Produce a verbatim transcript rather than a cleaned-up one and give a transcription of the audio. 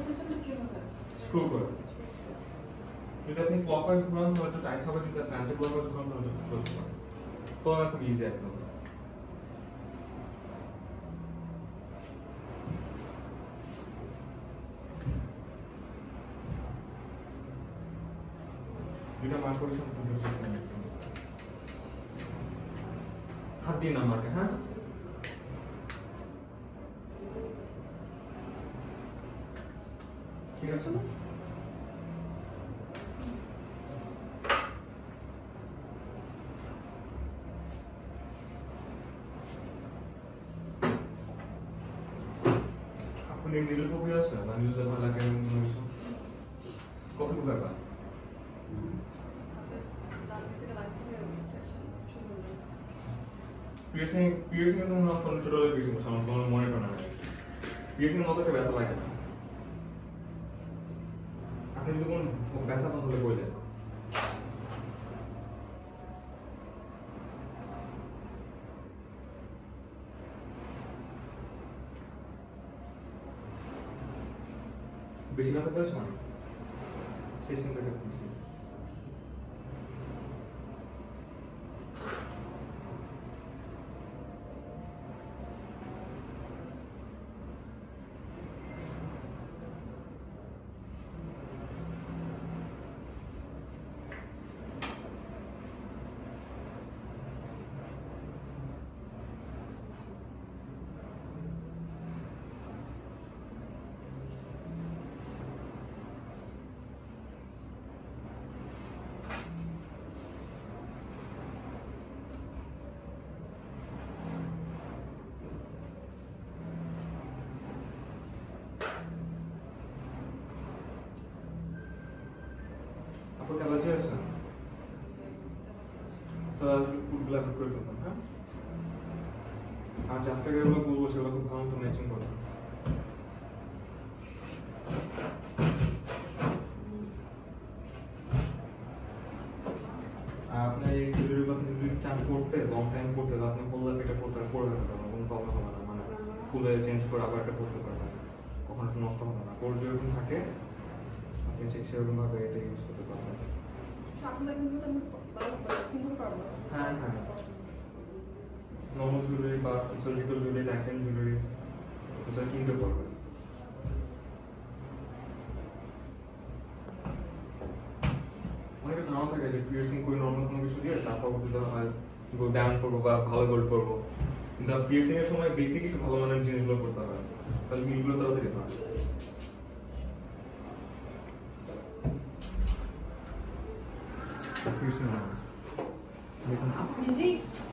Screw করে যদি আপনি ক্লকওয়াইজ ঘোরান তাহলে একটু টাইট হবে, যদি আপনি অ্যান্টি ক্লকওয়াইজ ঘোরান তাহলে একটু ক্লোজ হবে। তো খুব ইজি একদম। দুইটা মার্ক করেছেন, হাত দিয়ে না মার্কে। হ্যাঁ ঠিক আছে না? আপনি নিডল ফোবিয়া আছে না? নিডল ভালো লাগে কত টাকা? পিয়ার্সিং পিয়ার্সিং তো মনে হয় ছোট ছোট পিয়ার্সিং করছে, আমার কোনো মনে পড়ে না। পিয়ার্সিং মতো একটা ব্যথা লাগে না। আপনি যদি কোনো ব্যথা পান তাহলে বলে দেন। বেশি ব্যথা পেয়েছ না? শেষ কিন্তু একটা পিয়ার্সিং। আপনার অ্যালার্জি আছে? তাহলে ফুডগুলো অ্যাভয়েড করে শুনবেন। হ্যাঁ, আর যার থেকে এগুলো বলবো সেগুলো খুব ভালো মতো ম্যাচিং করবেন। আপনার এই ভিডিওগুলো আপনি যদি চান করতে লং টাইম করতে, তাহলে আপনি ফুল লাইফ এটা করতে করে থাকতে পারবেন, কোনো প্রবলেম হবে না। মানে ফুলে চেঞ্জ করে আবার এটা করতে পারবেন, কখনো একটু নষ্ট হবে না। কোর্স যেরকম থাকে আপনি ঠিক সেরকমভাবে এটা ইউজ করতে পারবেন। হ্যাঁ হ্যাঁ, নর্মাল জুয়েলারি বা সার্জিক্যাল জুয়েলারি, ট্যাক্সিন জুয়েলারি এটা কিনতে পারবেন। অনেকে ধারণা থাকে যে পিয়ার্সিং করে নর্মাল কোনো কিছু দিয়ে তারপর দিতে হয় ডাউন করবো বা ভালো গোল্ড করবো, কিন্তু পিয়ার্সিং এর সময় বেসিক কিছু ভালো মানের জিনিসগুলো করতে হয়, তাহলে মিলগুলো তাড়াতাড়ি হয়। পিয়ার্সিং হয় দেখুন